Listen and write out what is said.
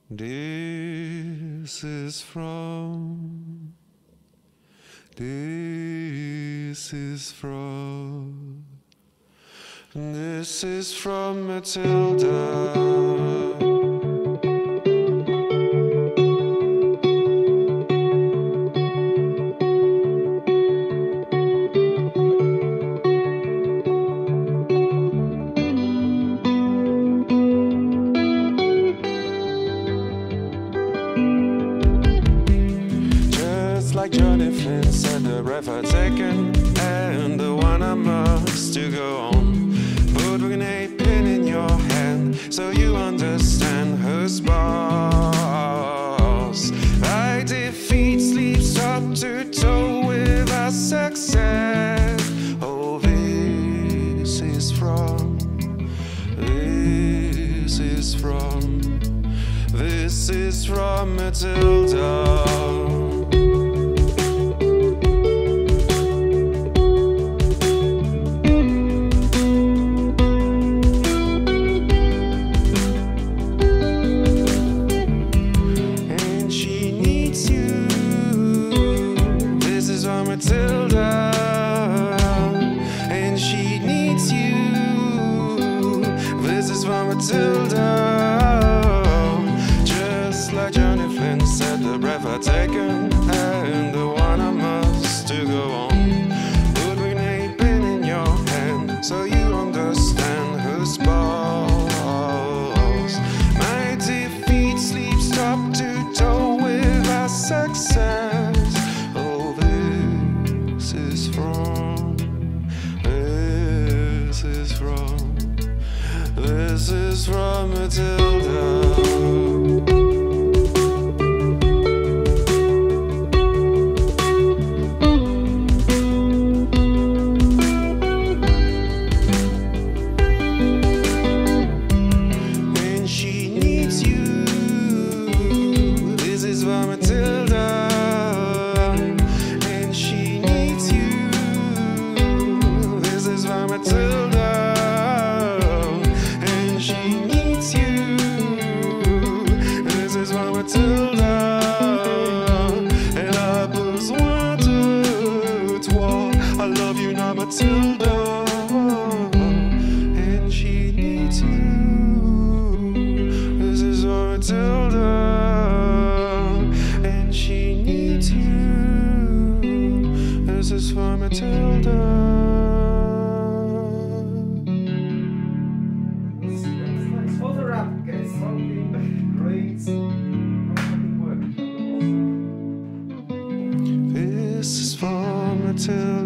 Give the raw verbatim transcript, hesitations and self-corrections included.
This is from, this is from, this is from Matilda. Like Johnny Flynn said, the river taken and the one I must to go on. Put an eight pin in your hand so you understand who's boss. Thy defeat sleeps top to toe with our success. Oh, this is from, this is from, this is from Matilda. Matilda, and she needs you. This is for Matilda. Just like Johnny Flynn said, the breath I taken and the one I must to go on. Put an eight pin in your hand so you understand who's boss. My defeat sleeps top to toe with our success. This is from, this is from, this is from Matilda. And she needs you. This is for Matilda. Matilda, and she needs you. This is for Matilda. Elle a besoin de toi. I love you now, Matilda, and she needs you. This is for Matilda, and she needs you. This is for Matilda. This is for Matilda.